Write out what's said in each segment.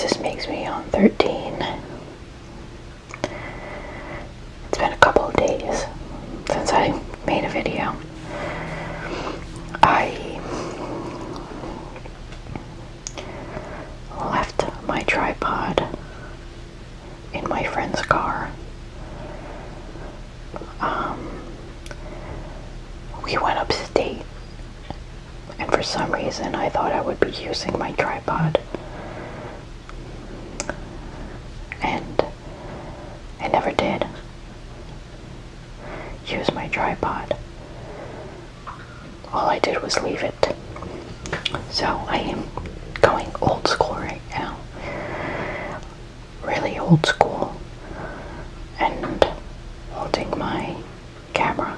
this makes me on 13. It's been a couple of days since I made a video. I left my tripod in my friend's car. We went upstate, and for some reason I thought I would be using my tripod, and I never did use my tripod. All I did was leave it. So I am going old school right now. Really old school. And holding my camera.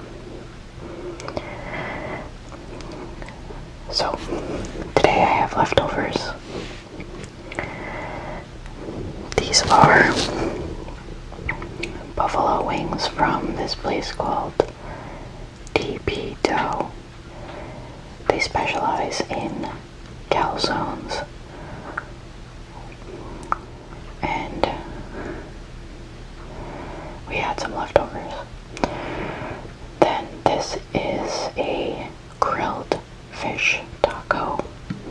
So today I have leftovers. These are buffalo wings from this place called DP Dough. They specialize in calzones, and we had some leftovers. Then this is a grilled fish taco,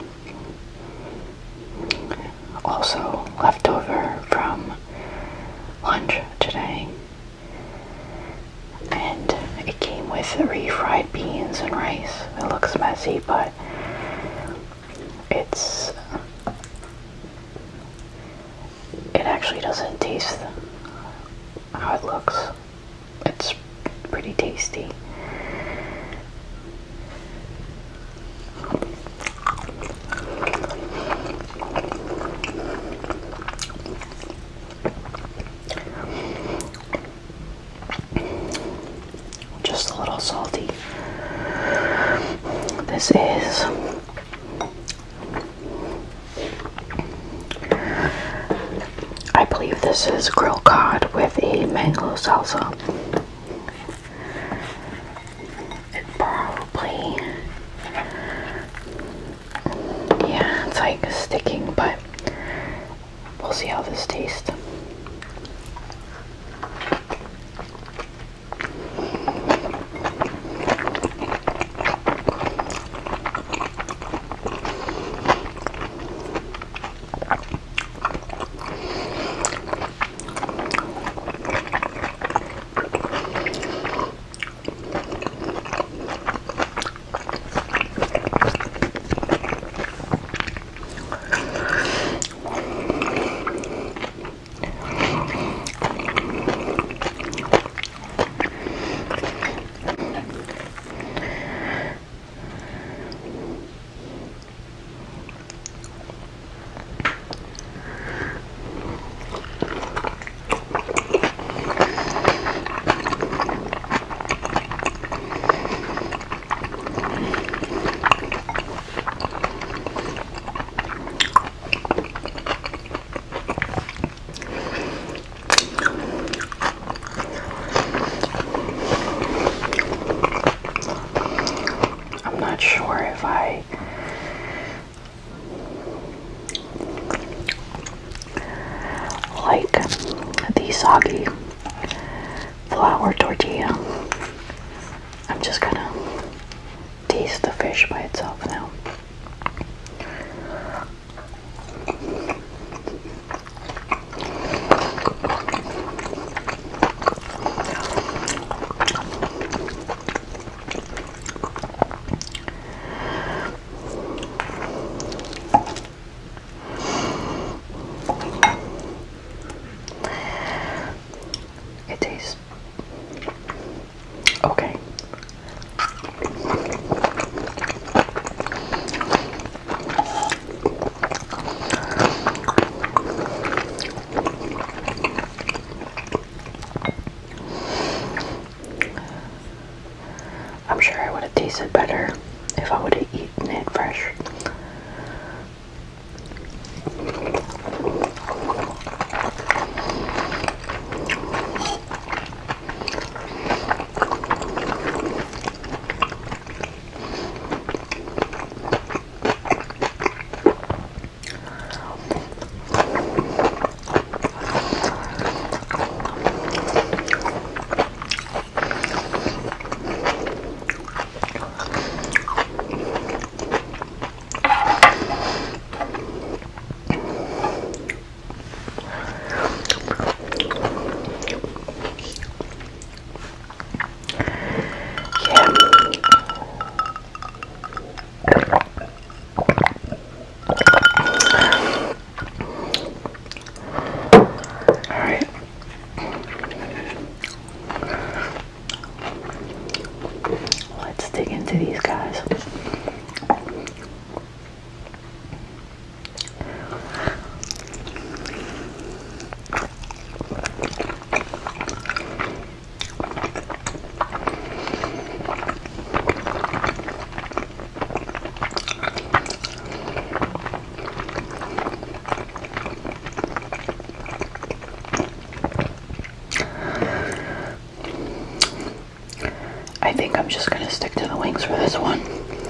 also leftover from lunch today, and it came with refried beans and rice. It looks messy, but it actually doesn't taste how it looks. It's pretty tasty. Just a little salty. This is I believe this is grilled cod with a mango salsa. It probably, yeah, it's like sticking, but we'll see how this tastes. Sure if I like the soggy flour tortilla. I'm just gonna taste the fish by itself now. It tastes okay. I'm sure I would have tasted better if I would have eaten it fresh. think I'm just gonna stick to the wings for this one.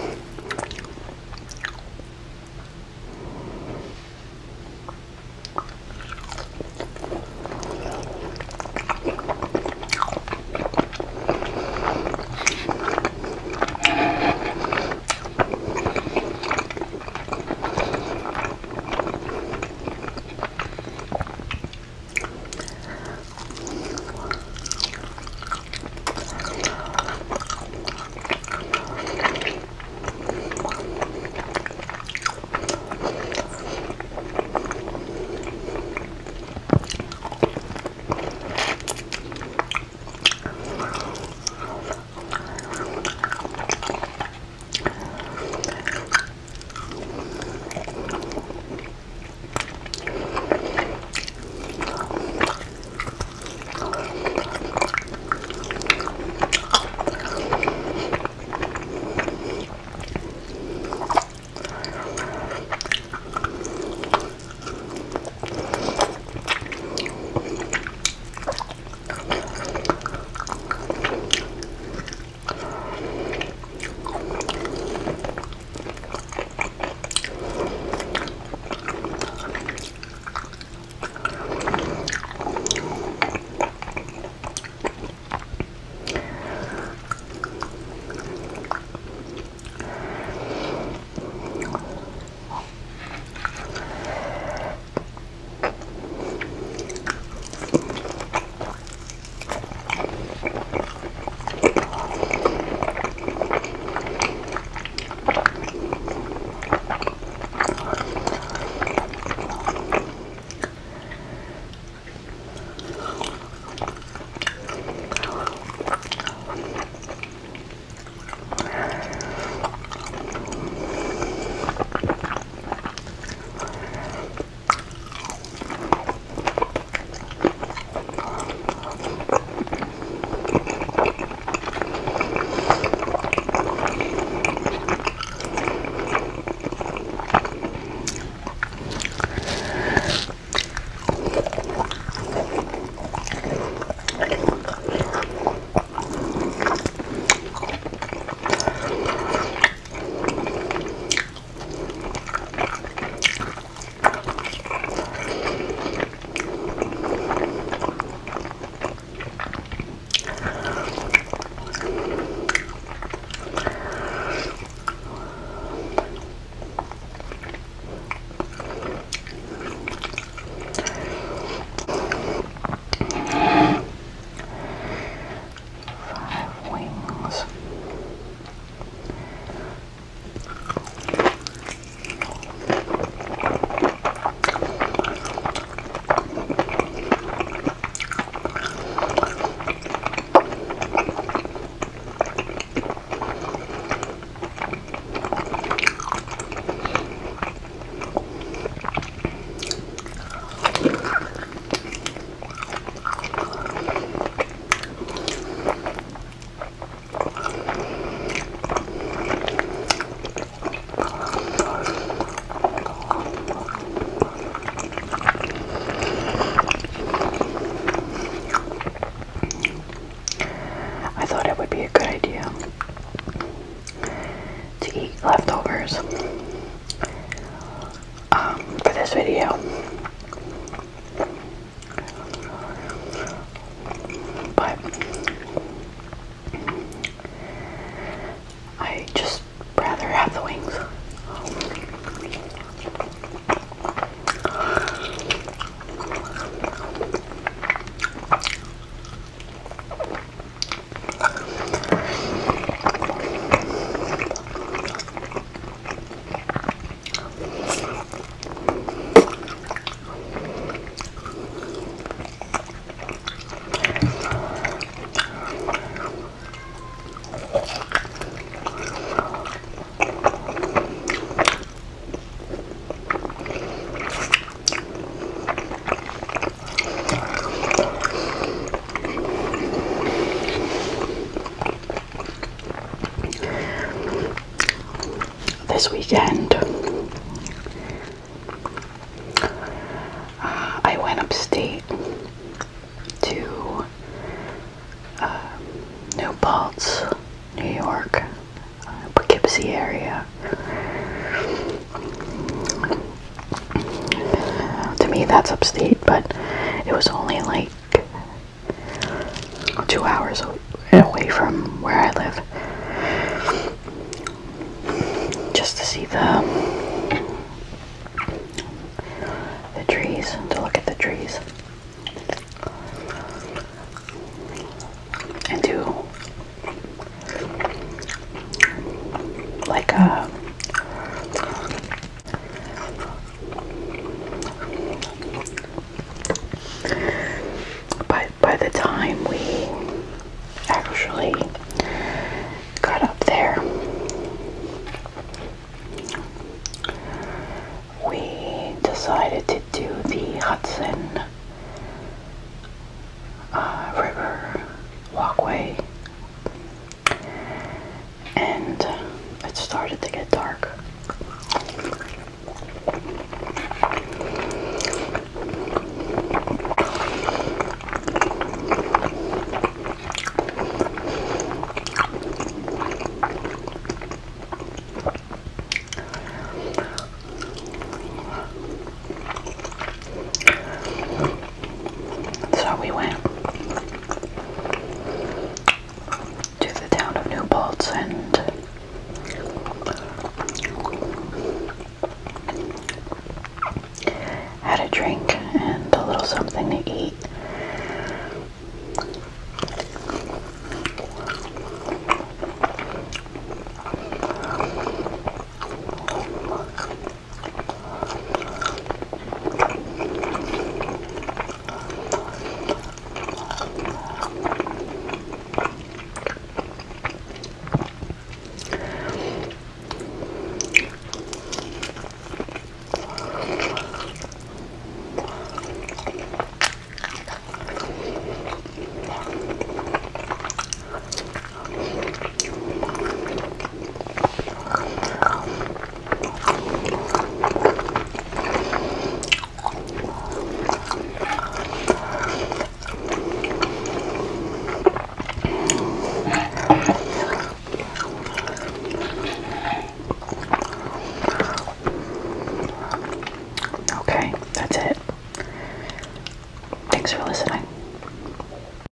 leftovers for this video. But I just rather have the wings. This weekend, I went upstate to New that's upstate, but it was only like 2 hours away from where I live, just to see the trees, to look at the trees, and do like a by the time we actually got up there, we decided to do the Hudson River walkway, and it started to get dark. So we went to the town of New Paltz and had a drink and a little something to eat.